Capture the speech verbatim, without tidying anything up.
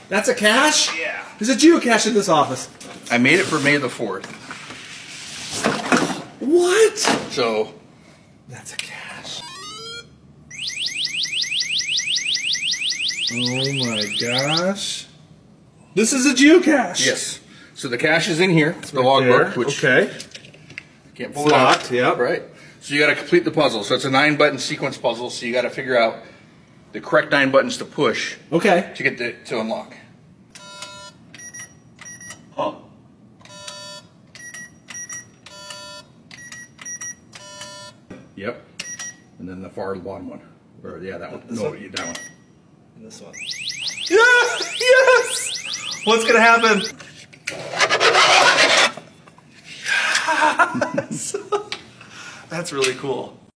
That's a cache? Yeah. There's a geocache in this office. I made it for May the fourth. What? So. That's a cache. Oh my gosh. This is a geocache. Yes. So the cache is in here. It's the Right logbook, there. which okay. Can't pull It's it out. locked, yep. Right. So you got to complete the puzzle. So it's a nine button sequence puzzle. So you got to figure out the correct nine buttons to push. Okay. To get the, to unlock. Huh. Yep. And then the far bottom one. Or yeah, that one. This no, one? that one. And this one. Yeah! Yes! What's gonna happen? Yes! That's really cool.